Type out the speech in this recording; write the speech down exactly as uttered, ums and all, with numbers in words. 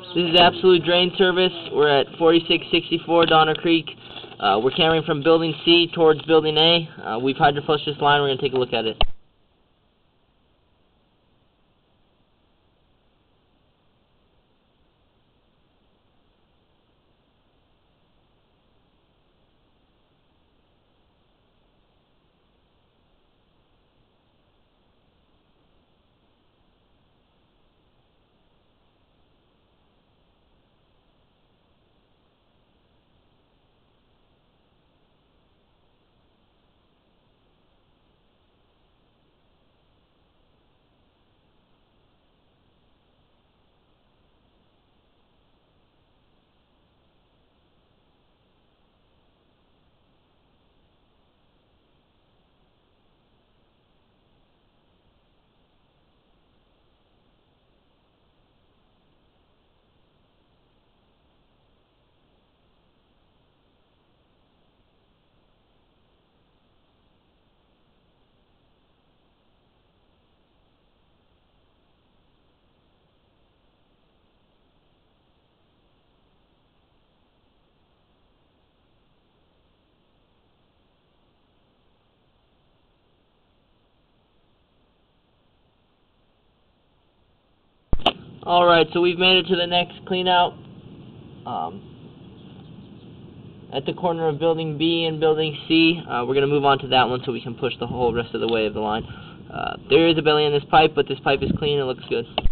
This is Absolute Drain Service. We're at forty-six sixty-four Donner Creek. Uh, we're carrying from Building C towards Building A. Uh, we've hydroflushed this line. We're going to take a look at it. Alright, so we've made it to the next clean out. Um, at the corner of Building B and Building C. Uh, we're going to move on to that one so we can push the whole rest of the way of the line. Uh, there is a belly in this pipe, but this pipe is clean and it looks good.